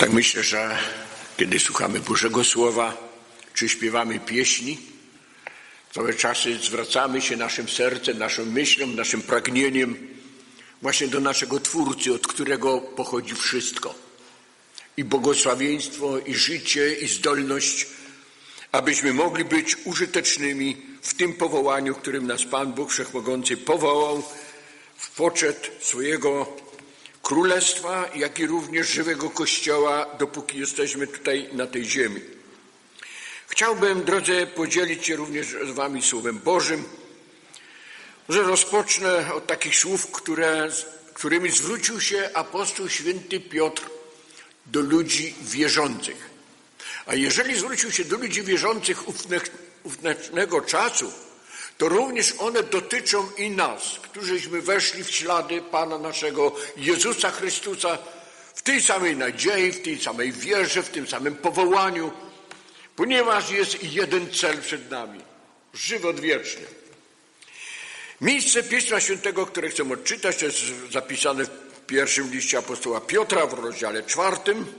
Tak myślę, że kiedy słuchamy Bożego Słowa, czy śpiewamy pieśni, całe czasy zwracamy się naszym sercem, naszą myślą, naszym pragnieniem właśnie do naszego Twórcy, od którego pochodzi wszystko. I błogosławieństwo, i życie, i zdolność, abyśmy mogli być użytecznymi w tym powołaniu, którym nas Pan Bóg Wszechmogący powołał w poczet swojego Królestwa, jak i również żywego Kościoła, dopóki jesteśmy tutaj na tej ziemi. Chciałbym, drodzy, podzielić się również z wami Słowem Bożym. Może rozpocznę od takich słów, którymi zwrócił się apostoł święty Piotr do ludzi wierzących. A jeżeli zwrócił się do ludzi wierzących ówczesnego czasu, to również one dotyczą i nas, którzyśmy weszli w ślady Pana naszego Jezusa Chrystusa w tej samej nadziei, w tej samej wierze, w tym samym powołaniu, ponieważ jest jeden cel przed nami – żywot wieczny. Miejsce Pisma Świętego, które chcę odczytać, to jest zapisane w pierwszym liście apostoła Piotra w rozdziale 4.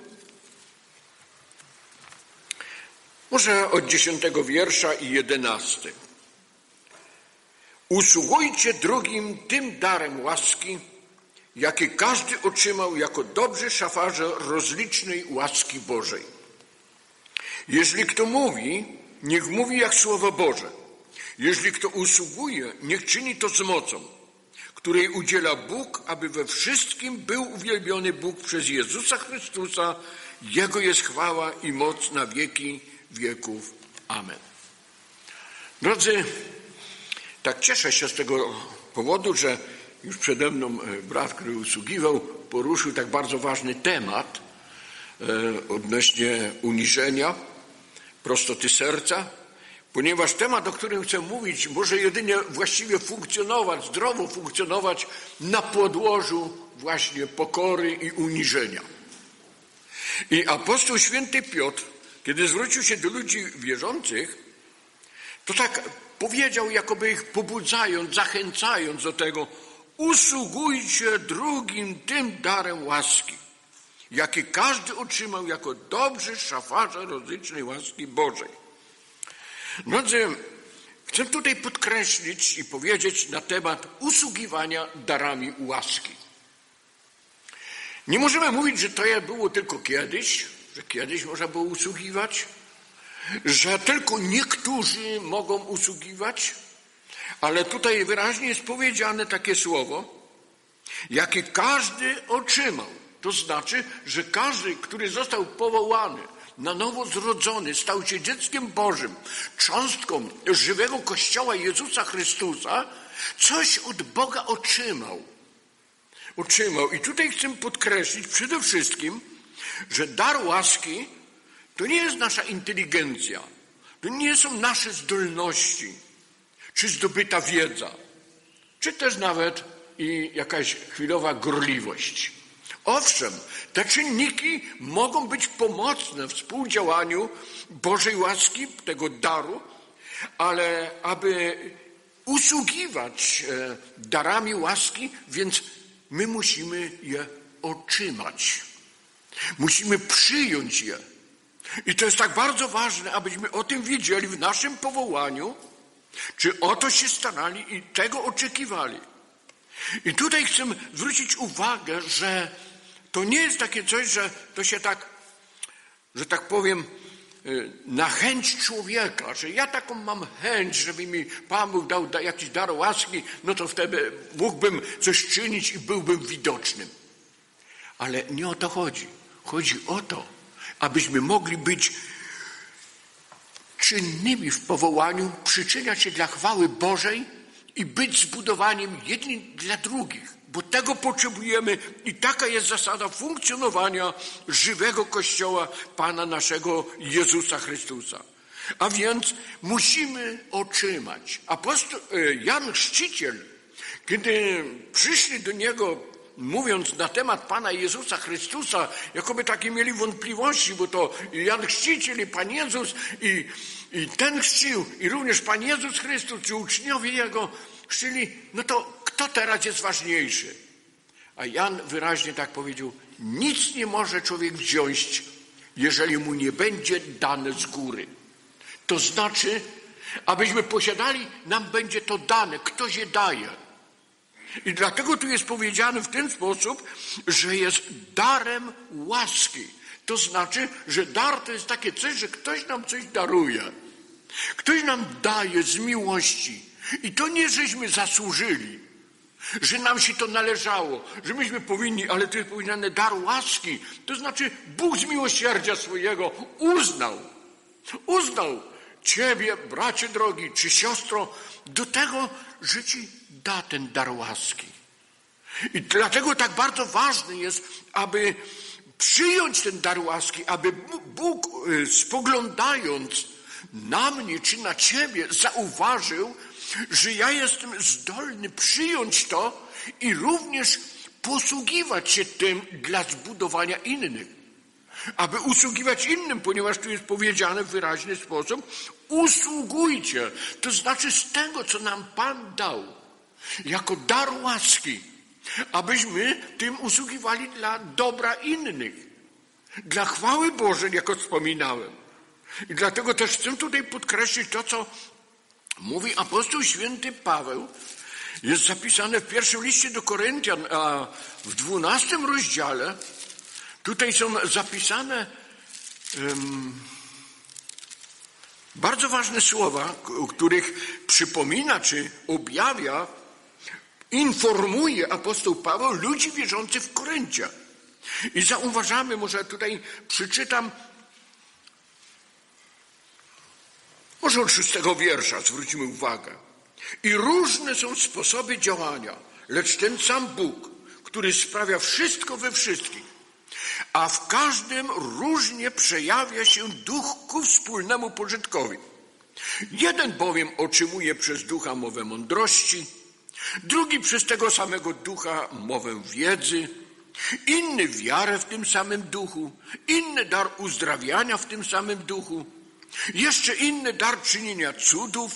Może od 10 wiersza i 11. Usługujcie drugim tym darem łaski, jaki każdy otrzymał jako dobrzy szafarze rozlicznej łaski Bożej. Jeżeli kto mówi, niech mówi jak Słowo Boże. Jeżeli kto usługuje, niech czyni to z mocą, której udziela Bóg, aby we wszystkim był uwielbiony Bóg przez Jezusa Chrystusa. Jego jest chwała i moc na wieki wieków. Amen. Drodzy, tak cieszę się z tego powodu, że już przede mną brat, który usługiwał, poruszył tak bardzo ważny temat odnośnie uniżenia, prostoty serca, ponieważ temat, o którym chcę mówić, może jedynie właściwie funkcjonować, zdrowo funkcjonować na podłożu właśnie pokory i uniżenia. I apostoł święty Piotr, kiedy zwrócił się do ludzi wierzących, to tak powiedział, jakoby ich pobudzając, zachęcając do tego: usługujcie drugim tym darem łaski, jaki każdy otrzymał jako dobrzy szafarze rozlicznej łaski Bożej. Drodzy, chcę tutaj podkreślić i powiedzieć na temat usługiwania darami łaski. Nie możemy mówić, że to było tylko kiedyś, że kiedyś można było usługiwać, że tylko niektórzy mogą usługiwać, ale tutaj wyraźnie jest powiedziane takie słowo, jakie każdy otrzymał. To znaczy, że każdy, który został powołany, na nowo zrodzony, stał się dzieckiem Bożym, cząstką żywego Kościoła Jezusa Chrystusa, coś od Boga otrzymał. I tutaj chcę podkreślić przede wszystkim, że dar łaski to nie jest nasza inteligencja, to nie są nasze zdolności, czy zdobyta wiedza, czy też nawet i jakaś chwilowa gorliwość. Owszem, te czynniki mogą być pomocne w współdziałaniu Bożej łaski, tego daru, ale aby usługiwać darami łaski, więc my musimy je otrzymać. Musimy przyjąć je. I to jest tak bardzo ważne, abyśmy o tym wiedzieli w naszym powołaniu, czy o to się starali i tego oczekiwali. I tutaj chcę zwrócić uwagę, że to nie jest takie coś, że to się tak, że tak powiem, na chęć człowieka, że ja taką mam chęć, żeby mi Pan Bóg dał jakiś dar łaski, no to wtedy mógłbym coś czynić i byłbym widocznym. Ale nie o to chodzi. Chodzi o to, abyśmy mogli być czynnymi w powołaniu, przyczyniać się dla chwały Bożej i być zbudowaniem jedni dla drugich, bo tego potrzebujemy i taka jest zasada funkcjonowania żywego Kościoła Pana naszego Jezusa Chrystusa. A więc musimy otrzymać. Apostoł Jan Chrzciciel, kiedy przyszli do niego, mówiąc na temat Pana Jezusa Chrystusa, jakoby takie mieli wątpliwości, bo to Jan Chrzciciel i Pan Jezus i ten chrzcił, i również Pan Jezus Chrystus, czy uczniowie Jego chrzcili, no to kto teraz jest ważniejszy? A Jan wyraźnie tak powiedział, nic nie może człowiek wziąć, jeżeli mu nie będzie dane z góry. To znaczy, abyśmy posiadali, nam będzie to dane, ktoś je daje. I dlatego tu jest powiedziane w ten sposób, że jest darem łaski. To znaczy, że dar to jest takie coś, że ktoś nam coś daruje. Ktoś nam daje z miłości. I to nie, żeśmy zasłużyli, że nam się to należało, że myśmy powinni, ale to jest powiedziane dar łaski. To znaczy Bóg z miłosierdzia swojego uznał ciebie, bracie drogi, czy siostro, do tego, że ci da ten dar łaski. I dlatego tak bardzo ważne jest, aby przyjąć ten dar łaski, aby Bóg, spoglądając na mnie czy na ciebie, zauważył, że ja jestem zdolny przyjąć to i również posługiwać się tym dla zbudowania innych. Aby usługiwać innym, ponieważ tu jest powiedziane w wyraźny sposób, usługujcie. To znaczy z tego, co nam Pan dał, jako dar łaski, abyśmy tym usługiwali dla dobra innych, dla chwały Bożej, jak wspominałem. I dlatego też chcę tutaj podkreślić to, co mówi apostoł święty Paweł. Jest zapisane w pierwszym liście do Koryntian, a w 12 rozdziale tutaj są zapisane bardzo ważne słowa, o których przypomina czy objawia, informuje apostoł Paweł ludzi wierzących w Koryncie. I zauważamy, może tutaj przeczytam, może od 6 wiersza, zwróćmy uwagę. I różne są sposoby działania, lecz ten sam Bóg, który sprawia wszystko we wszystkich, a w każdym różnie przejawia się duch ku wspólnemu pożytkowi. Jeden bowiem otrzymuje przez ducha mowę mądrości, drugi przez tego samego ducha mowę wiedzy, inny wiarę w tym samym duchu, inny dar uzdrawiania w tym samym duchu, jeszcze inny dar czynienia cudów,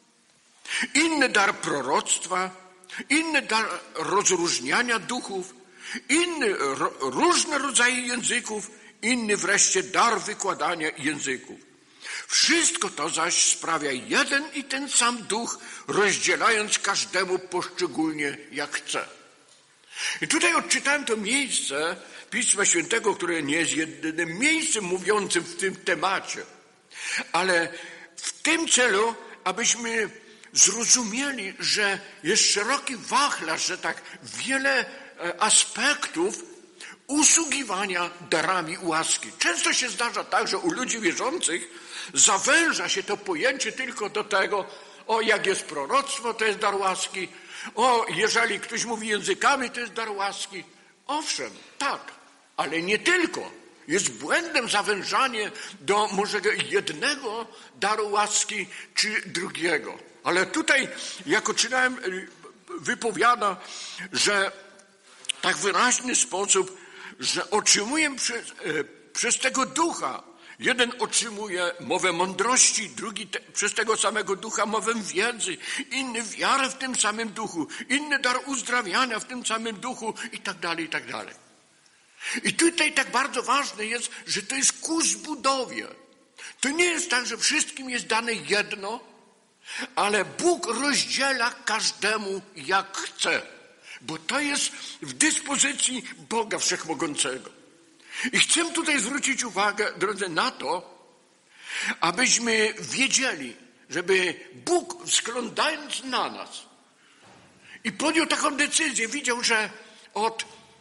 inny dar proroctwa, inny dar rozróżniania duchów, inny różne rodzaje języków, inny wreszcie dar wykładania języków. Wszystko to zaś sprawia jeden i ten sam duch, rozdzielając każdemu poszczególnie jak chce. I tutaj odczytałem to miejsce Pisma Świętego, które nie jest jedynym miejscem mówiącym w tym temacie, ale w tym celu, abyśmy zrozumieli, że jest szeroki wachlarz, że tak wiele aspektów usługiwania darami łaski. Często się zdarza tak, że u ludzi wierzących zawęża się to pojęcie tylko do tego, o jak jest proroctwo, to jest dar łaski, o jeżeli ktoś mówi językami, to jest dar łaski. Owszem, tak, ale nie tylko. Jest błędem zawężanie do może jednego daru łaski czy drugiego. Ale tutaj, jako czytałem, wypowiada, że tak wyraźny sposób, że otrzymuję przez tego ducha. Jeden otrzymuje mowę mądrości, drugi przez tego samego ducha mowę wiedzy, inny wiarę w tym samym duchu, inny dar uzdrawiania w tym samym duchu i tak dalej, i tak dalej. I tutaj tak bardzo ważne jest, że to jest ku zbudowie. To nie jest tak, że wszystkim jest dane jedno, ale Bóg rozdziela każdemu jak chce, bo to jest w dyspozycji Boga Wszechmogącego. I chcę tutaj zwrócić uwagę, drodzy, na to, abyśmy wiedzieli, żeby Bóg, spoglądając na nas i podjął taką decyzję, widział, że od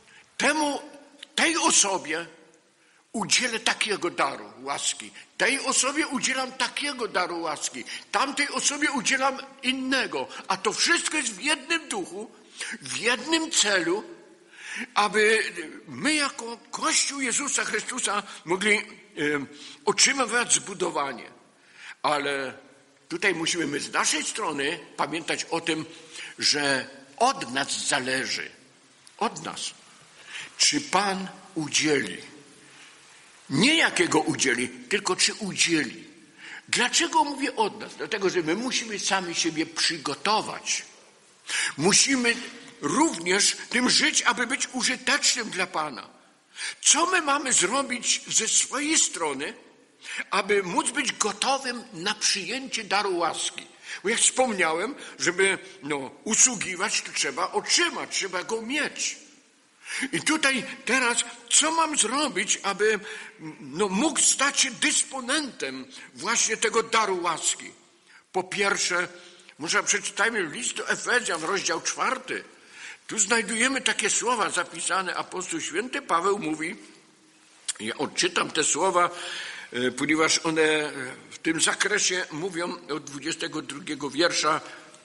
tej osobie udzielę takiego daru łaski, tej osobie udzielam takiego daru łaski, tamtej osobie udzielam innego, a to wszystko jest w jednym duchu, w jednym celu, aby my jako Kościół Jezusa Chrystusa mogli otrzymywać zbudowanie. Ale tutaj musimy my z naszej strony pamiętać o tym, że od nas zależy, od nas, czy Pan udzieli. Nie jakiego udzieli, tylko czy udzieli. Dlaczego mówię od nas? Dlatego, że my musimy sami siebie przygotować. Musimy również tym żyć, aby być użytecznym dla Pana. Co my mamy zrobić ze swojej strony, aby móc być gotowym na przyjęcie daru łaski? Bo jak wspomniałem, żeby usługiwać, to trzeba otrzymać, trzeba go mieć. I tutaj teraz, co mam zrobić, aby mógł stać się dysponentem właśnie tego daru łaski? Po pierwsze, może przeczytajmy list do Efezjan, rozdział 4. Tu znajdujemy takie słowa zapisane. Apostoł święty Paweł mówi, ja odczytam te słowa, ponieważ one w tym zakresie mówią od 22 wiersza.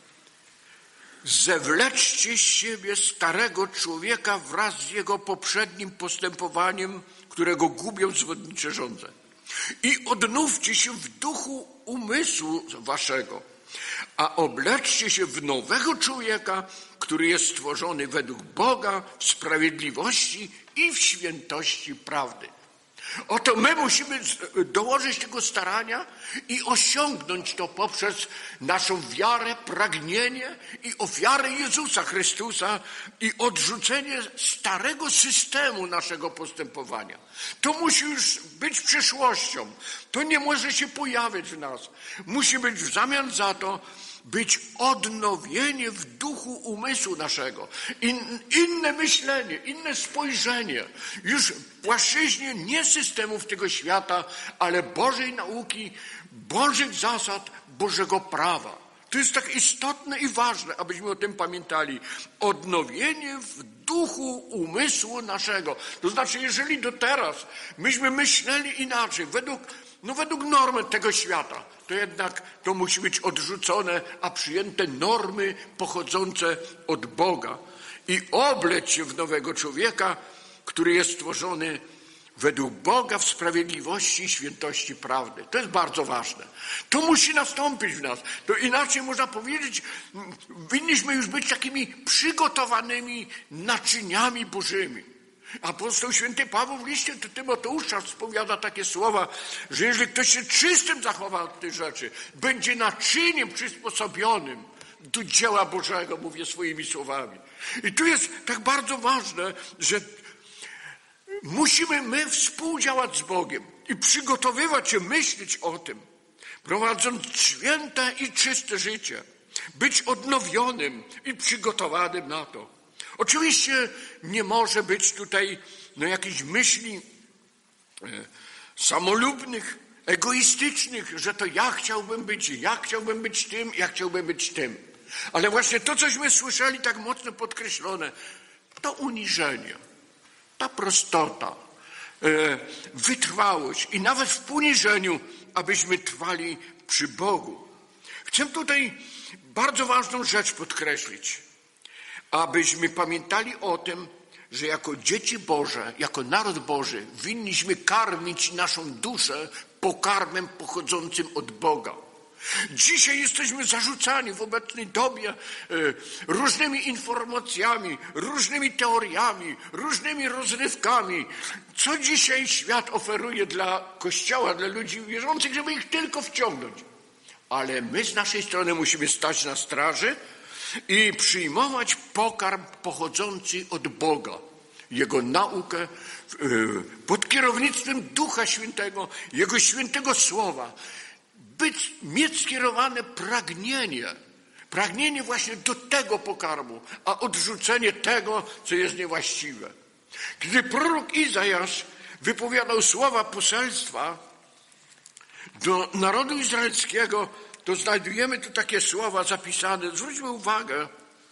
Zewleczcie z siebie starego człowieka wraz z jego poprzednim postępowaniem, którego gubią zwodnicze żądze. I odnówcie się w duchu umysłu waszego, a obleczcie się w nowego człowieka, który jest stworzony według Boga w sprawiedliwości i w świętości prawdy. Oto my musimy dołożyć tego starania i osiągnąć to poprzez naszą wiarę, pragnienie i ofiarę Jezusa Chrystusa i odrzucenie starego systemu naszego postępowania. To musi już być przyszłością. To nie może się pojawiać w nas. Musi być w zamian za to być odnowienie w duchu umysłu naszego. Inne myślenie, inne spojrzenie. Już w płaszczyźnie nie systemów tego świata, ale Bożej nauki, Bożych zasad, Bożego prawa. To jest tak istotne i ważne, abyśmy o tym pamiętali. Odnowienie w duchu umysłu naszego. To znaczy, jeżeli do teraz myśmy myśleli inaczej, według normy tego świata, to jednak to musi być odrzucone, a przyjęte normy pochodzące od Boga i obleć się w nowego człowieka, który jest stworzony według Boga w sprawiedliwości i świętości prawdy. To jest bardzo ważne. To musi nastąpić w nas. To inaczej można powiedzieć, winniśmy już być takimi przygotowanymi naczyniami Bożymi. Apostoł święty Paweł w liście do Tymoteusza spowiada takie słowa, że jeżeli ktoś się czystym zachowa od tych rzeczy, będzie naczyniem przysposobionym do dzieła Bożego, mówię swoimi słowami. I tu jest tak bardzo ważne, że musimy my współdziałać z Bogiem i przygotowywać się, myśleć o tym, prowadząc święte i czyste życie, być odnowionym i przygotowanym na to. Oczywiście nie może być tutaj jakichś myśli samolubnych, egoistycznych, że to ja chciałbym być tym, ja chciałbym być tym. Ale właśnie to, cośmy słyszeli tak mocno podkreślone, to uniżenie, ta prostota, wytrwałość i nawet w poniżeniu, abyśmy trwali przy Bogu. Chcę tutaj bardzo ważną rzecz podkreślić. Abyśmy pamiętali o tym, że jako dzieci Boże, jako naród Boży winniśmy karmić naszą duszę pokarmem pochodzącym od Boga. Dzisiaj jesteśmy zarzucani w obecnej dobie różnymi informacjami, różnymi teoriami, różnymi rozrywkami. Co dzisiaj świat oferuje dla Kościoła, dla ludzi wierzących, żeby ich tylko wciągnąć. Ale my z naszej strony musimy stać na straży i przyjmować pokarm pochodzący od Boga, Jego naukę pod kierownictwem Ducha Świętego, Jego świętego Słowa. Mieć skierowane pragnienie właśnie do tego pokarmu, a odrzucenie tego, co jest niewłaściwe. Kiedy prorok Izajasz wypowiadał słowa poselstwa do narodu izraelskiego, to znajdujemy tu takie słowa zapisane. Zwróćmy uwagę.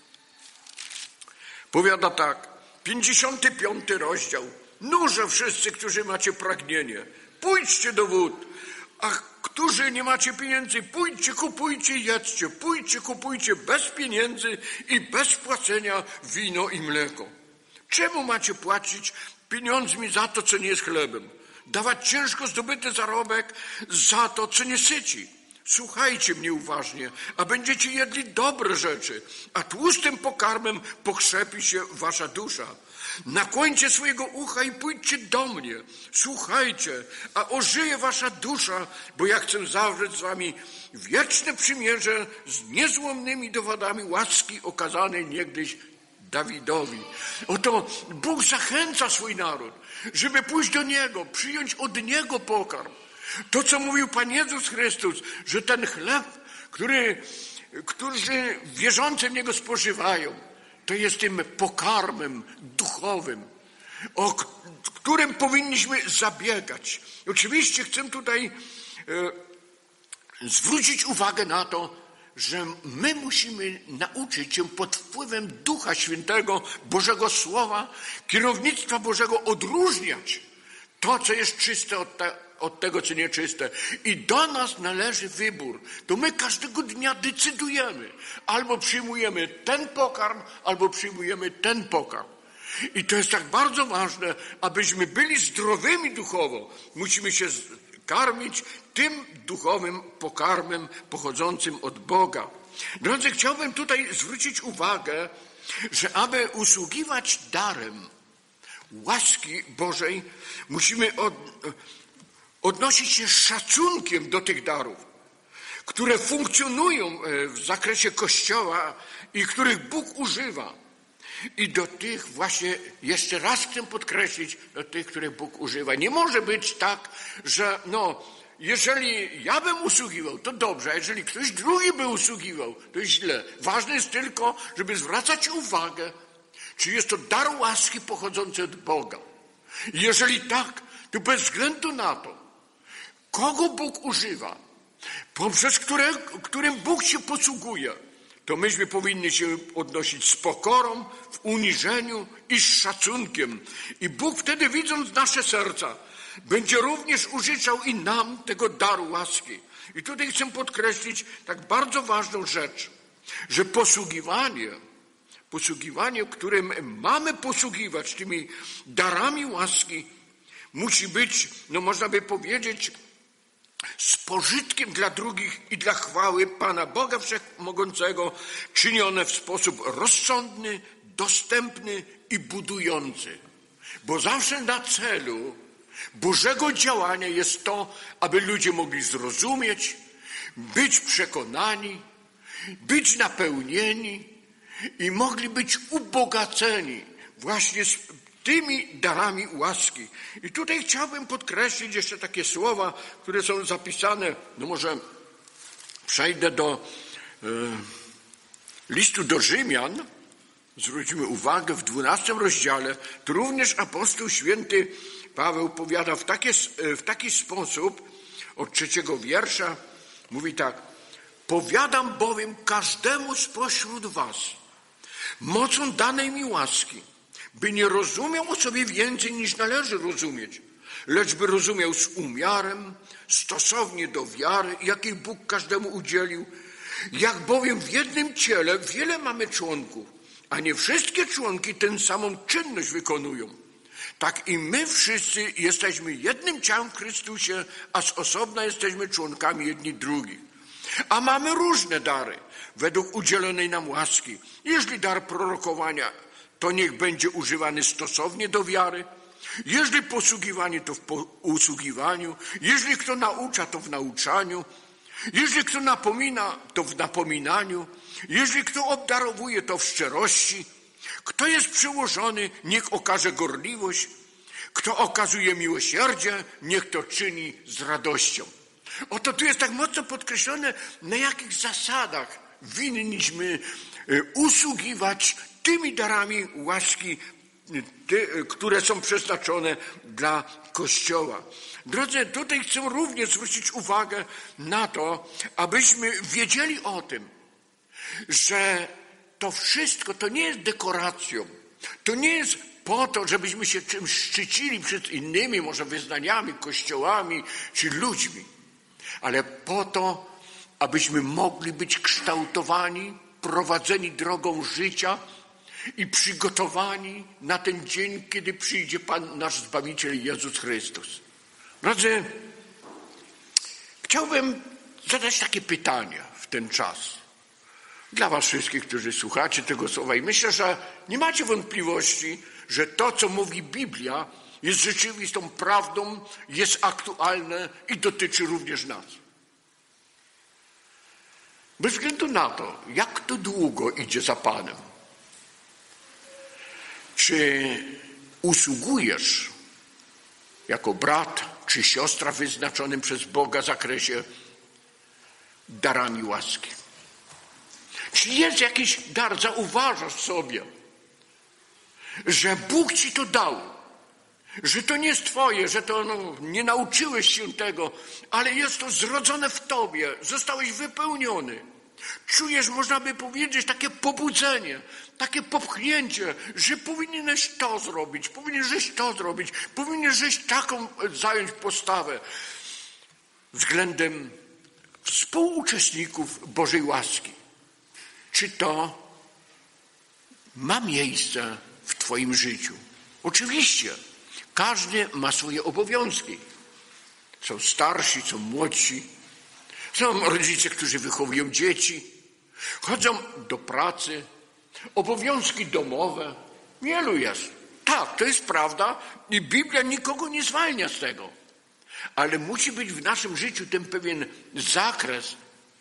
Powiada tak, 55 rozdział. Nurze wszyscy, którzy macie pragnienie, pójdźcie do wód, a którzy nie macie pieniędzy, pójdźcie, kupujcie, jedzcie, pójdźcie, kupujcie bez pieniędzy i bez płacenia wino i mleko. Czemu macie płacić pieniądzmi za to, co nie jest chlebem? Dawać ciężko zdobyty zarobek za to, co nie syci. Słuchajcie mnie uważnie, a będziecie jedli dobre rzeczy, a tłustym pokarmem pokrzepi się wasza dusza. Nakłońcie swojego ucha i pójdźcie do mnie. Słuchajcie, a ożyje wasza dusza, bo ja chcę zawrzeć z wami wieczne przymierze z niezłomnymi dowodami łaski okazanej niegdyś Dawidowi. Oto Bóg zachęca swój naród, żeby pójść do Niego, przyjąć od Niego pokarm. To, co mówił Pan Jezus Chrystus, że ten chleb, którzy wierzący w Niego spożywają, to jest tym pokarmem duchowym, o którym powinniśmy zabiegać. Oczywiście chcę tutaj zwrócić uwagę na to, że my musimy nauczyć się pod wpływem Ducha Świętego, Bożego Słowa, kierownictwa Bożego odróżniać to, co jest czyste od tego, co nieczyste. I do nas należy wybór. To my każdego dnia decydujemy. Albo przyjmujemy ten pokarm, albo przyjmujemy ten pokarm. I to jest tak bardzo ważne, abyśmy byli zdrowymi duchowo. Musimy się karmić tym duchowym pokarmem pochodzącym od Boga. Drodzy, chciałbym tutaj zwrócić uwagę, że aby usługiwać darem łaski Bożej, musimy odnosić się z szacunkiem do tych darów, które funkcjonują w zakresie Kościoła i których Bóg używa. I do tych właśnie, jeszcze raz chcę podkreślić, do tych, których Bóg używa. Nie może być tak, że jeżeli ja bym usługiwał, to dobrze, a jeżeli ktoś drugi by usługiwał, to źle. Ważne jest tylko, żeby zwracać uwagę, czy jest to dar łaski pochodzący od Boga. I jeżeli tak, to bez względu na to, kogo Bóg używa, poprzez którym Bóg się posługuje, to myśmy powinni się odnosić z pokorą, w uniżeniu i z szacunkiem. I Bóg wtedy, widząc nasze serca, będzie również użyczał i nam tego daru łaski. I tutaj chcę podkreślić tak bardzo ważną rzecz, że posługiwanie, którym mamy posługiwać tymi darami łaski, musi być, można by powiedzieć, z pożytkiem dla drugich i dla chwały Pana Boga Wszechmogącego, czynione w sposób rozsądny, dostępny i budujący. Bo zawsze na celu Bożego działania jest to, aby ludzie mogli zrozumieć, być przekonani, być napełnieni i mogli być ubogaceni właśnie z tymi darami łaski. I tutaj chciałbym podkreślić jeszcze takie słowa, które są zapisane, może przejdę do listu do Rzymian, zwróćmy uwagę, w 12 rozdziale, to również apostoł święty Paweł powiada w taki sposób, od 3 wiersza, mówi tak: powiadam bowiem każdemu spośród was, mocą danej mi łaski, by nie rozumiał o sobie więcej niż należy rozumieć, lecz by rozumiał z umiarem, stosownie do wiary, jakiej Bóg każdemu udzielił. Jak bowiem w jednym ciele wiele mamy członków, a nie wszystkie członki tę samą czynność wykonują, tak i my wszyscy jesteśmy jednym ciałem w Chrystusie, a z osobna jesteśmy członkami jedni drugich. A mamy różne dary, według udzielonej nam łaski. Jeśli dar prorokowania, to niech będzie używany stosownie do wiary. Jeśli posługiwanie, to w usługiwaniu. Jeśli kto naucza, to w nauczaniu. Jeśli kto napomina, to w napominaniu. Jeśli kto obdarowuje, to w szczerości. Kto jest przełożony, niech okaże gorliwość. Kto okazuje miłosierdzie, niech to czyni z radością. Oto tu jest tak mocno podkreślone, na jakich zasadach winniśmy usługiwać tymi darami łaski, które są przeznaczone dla Kościoła. Drodzy, tutaj chcę również zwrócić uwagę na to, abyśmy wiedzieli o tym, że to wszystko to nie jest dekoracją, to nie jest po to, żebyśmy się czymś szczycili przed innymi, może wyznaniami, kościołami czy ludźmi, ale po to, abyśmy mogli być kształtowani, prowadzeni drogą życia i przygotowani na ten dzień, kiedy przyjdzie Pan, nasz Zbawiciel Jezus Chrystus. Drodzy, chciałbym zadać takie pytanie w ten czas dla was wszystkich, którzy słuchacie tego słowa, i myślę, że nie macie wątpliwości, że to, co mówi Biblia, jest rzeczywistą prawdą, jest aktualne i dotyczy również nas. Bez względu na to, jak to długo idzie za Panem, Czy usługujesz jako brat czy siostra w wyznaczonym przez Boga zakresie darami łaski? Czy jest jakiś dar, zauważasz sobie, że Bóg ci to dał, że to nie jest twoje, że to nie nauczyłeś się tego, ale jest to zrodzone w tobie, zostałeś wypełniony. Czujesz, można by powiedzieć, takie pobudzenie, takie popchnięcie, że powinieneś to zrobić, powinieneś to zrobić, powinieneś taką zająć postawę względem współuczestników Bożej łaski. Czy to ma miejsce w twoim życiu? Oczywiście, każdy ma swoje obowiązki. Są starsi, są młodsi, są rodzice, którzy wychowują dzieci, chodzą do pracy, obowiązki domowe. Wielu jest. Tak, to jest prawda i Biblia nikogo nie zwalnia z tego. Ale musi być w naszym życiu ten pewien zakres,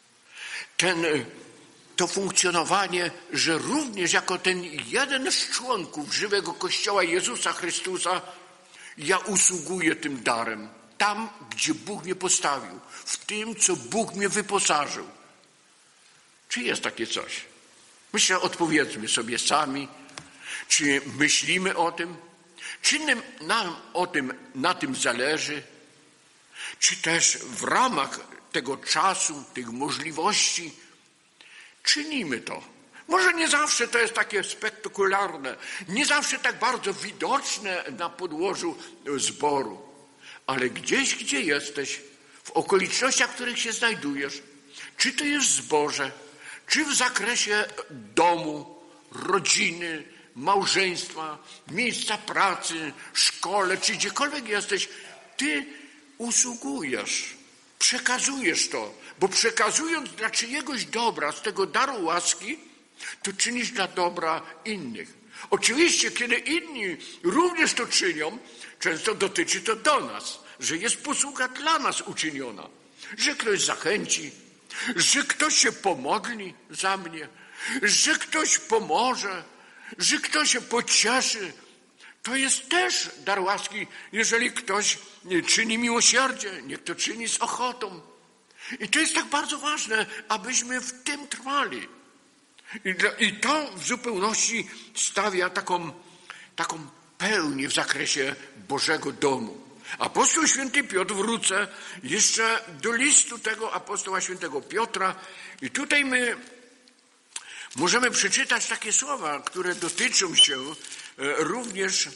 to funkcjonowanie, że również jako ten jeden z członków żywego Kościoła Jezusa Chrystusa ja usługuję tym darem. Tam, gdzie Bóg mnie postawił. W tym, co Bóg mnie wyposażył. Czy jest takie coś? Myślę, odpowiedzmy sobie sami. Czy myślimy o tym? Czy nam na tym zależy? Czy też w ramach tego czasu, tych możliwości czynimy to? Może nie zawsze to jest takie spektakularne, nie zawsze tak bardzo widoczne na podłożu zboru, ale gdzieś, gdzie jesteś, w okolicznościach, w których się znajdujesz, czy to jest zborze, czy w zakresie domu, rodziny, małżeństwa, miejsca pracy, szkole, czy gdziekolwiek jesteś, ty usługujesz, przekazujesz to, bo przekazując dla czyjegoś dobra z tego daru łaski, to czynisz dla dobra innych. Oczywiście, kiedy inni również to czynią, często dotyczy to do nas, że jest posługa dla nas uczyniona, że ktoś zachęci, że ktoś się pomodli za mnie, że ktoś pomoże, że ktoś się pocieszy. To jest też dar łaski, jeżeli ktoś czyni miłosierdzie, niech to czyni z ochotą. I to jest tak bardzo ważne, abyśmy w tym trwali. I to w zupełności stawia taką pełnię w zakresie Bożego domu. Apostoł święty Piotr, wrócę jeszcze do listu tego apostoła świętego Piotra i tutaj my możemy przeczytać takie słowa, które dotyczą się również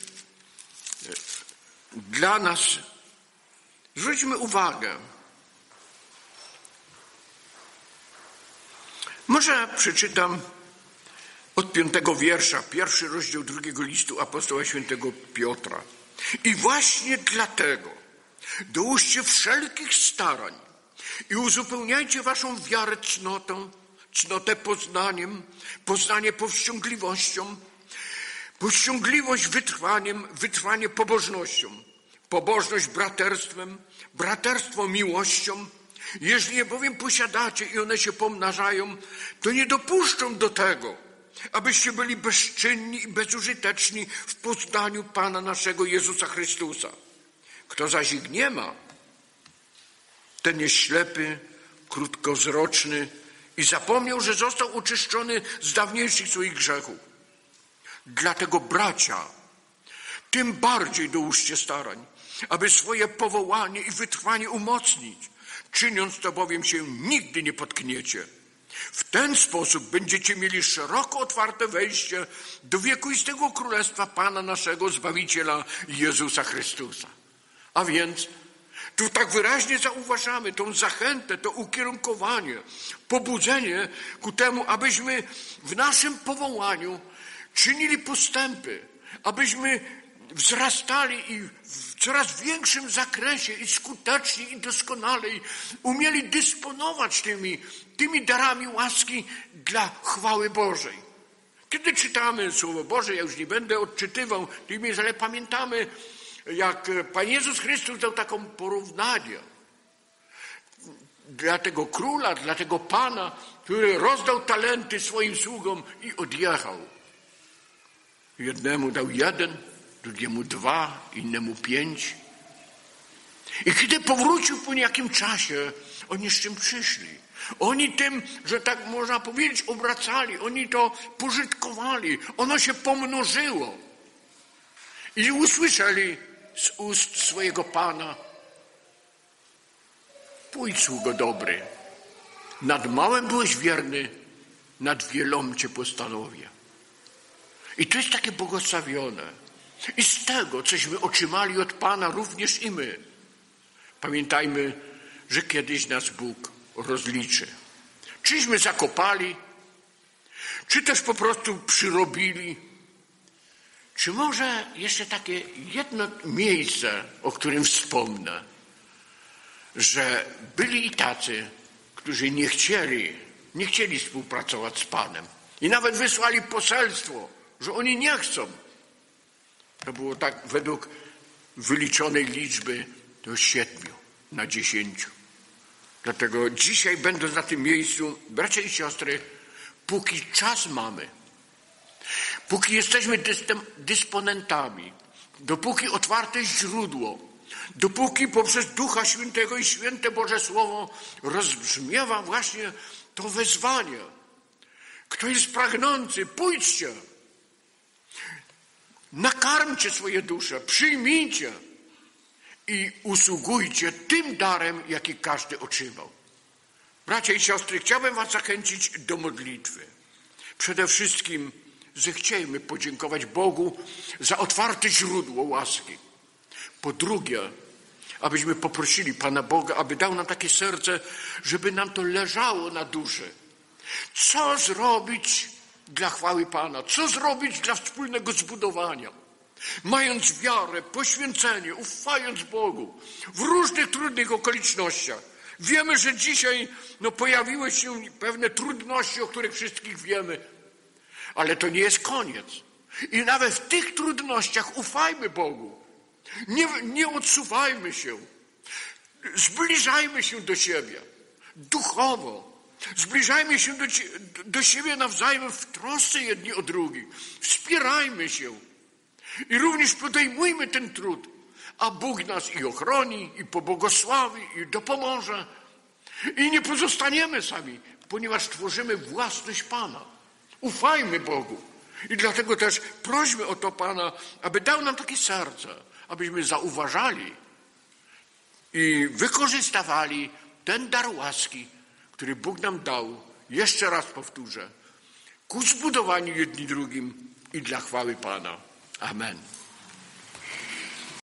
dla nas. Zwróćmy uwagę. Może przeczytam od 5 wiersza, 1 rozdział 2 listu apostoła świętego Piotra. I właśnie dlatego dołóżcie wszelkich starań i uzupełniajcie waszą wiarę cnotą, cnotę poznaniem, poznanie powściągliwością, powściągliwość wytrwaniem, wytrwanie pobożnością, pobożność braterstwem, braterstwo miłością. Jeżeli je bowiem posiadacie i one się pomnażają, to nie dopuszczą do tego, abyście byli bezczynni i bezużyteczni w poznaniu Pana naszego Jezusa Chrystusa. Kto zaś ich nie ma, ten jest ślepy, krótkowzroczny i zapomniał, że został oczyszczony z dawniejszych swoich grzechów. Dlatego, bracia, tym bardziej dołóżcie starań, aby swoje powołanie i wytrwanie umocnić. Czyniąc to bowiem się nigdy nie potkniecie. W ten sposób będziecie mieli szeroko otwarte wejście do wiekuistego królestwa Pana naszego Zbawiciela Jezusa Chrystusa. A więc tu tak wyraźnie zauważamy tą zachętę, to ukierunkowanie, pobudzenie ku temu, abyśmy w naszym powołaniu czynili postępy, abyśmy wzrastali i w coraz większym zakresie i skuteczniej i doskonalej umieli dysponować tymi darami łaski dla chwały Bożej. Kiedy czytamy Słowo Boże, ja już nie będę odczytywał, ale pamiętamy, jak Pan Jezus Chrystus dał taką porównanie dla tego króla, dla tego Pana, który rozdał talenty swoim sługom i odjechał. Jednemu dał 1, drugiemu 2, innemu 5. I kiedy powrócił po niejakim czasie, oni z czym przyszli? Oni tym, że tak można powiedzieć, obracali, oni to pożytkowali, ono się pomnożyło. I usłyszeli z ust swojego Pana: pójdź, sługo dobry, nad małym byłeś wierny, nad wieloma cię postanowię. I to jest takie błogosławione. I z tego, cośmy otrzymali od Pana, również i my. Pamiętajmy, że kiedyś nas Bóg rozliczy. Czyśmy zakopali, czy też po prostu przyrobili, czy może jeszcze takie jedno miejsce, o którym wspomnę, że byli i tacy, którzy nie chcieli współpracować z Panem i nawet wysłali poselstwo, że oni nie chcą. To było tak według wyliczonej liczby to 7 na 10. Dlatego dzisiaj, będąc na tym miejscu, bracia i siostry, póki czas mamy, póki jesteśmy dysponentami, dopóki otwarte źródło, dopóki poprzez Ducha Świętego i święte Boże Słowo rozbrzmiewa właśnie to wezwanie. Kto jest pragnący, pójdźcie, nakarmcie swoje dusze, przyjmijcie i usługujcie tym darem, jaki każdy otrzymał. Bracia i siostry, chciałbym was zachęcić do modlitwy. Przede wszystkim zechciejmy podziękować Bogu za otwarte źródło łaski. Po drugie, abyśmy poprosili Pana Boga, aby dał nam takie serce, żeby nam to leżało na duszy. Co zrobić dla chwały Pana? Co zrobić dla wspólnego zbudowania? Mając wiarę, poświęcenie, ufając Bogu w różnych trudnych okolicznościach. Wiemy, że dzisiaj pojawiły się pewne trudności, o których wszystkich wiemy, ale to nie jest koniec. I nawet w tych trudnościach ufajmy Bogu. Nie odsuwajmy się. Zbliżajmy się do siebie duchowo. Zbliżajmy się do siebie nawzajem w trosce jedni o drugich. Wspierajmy się. I również podejmujmy ten trud, a Bóg nas i ochroni, i pobłogosławi, i dopomoże. I nie pozostaniemy sami, ponieważ tworzymy własność Pana. Ufajmy Bogu. I dlatego też prośmy o to Pana, aby dał nam takie serce, abyśmy zauważali i wykorzystywali ten dar łaski, który Bóg nam dał, jeszcze raz powtórzę, ku zbudowaniu jedni drugim i dla chwały Pana. Amen.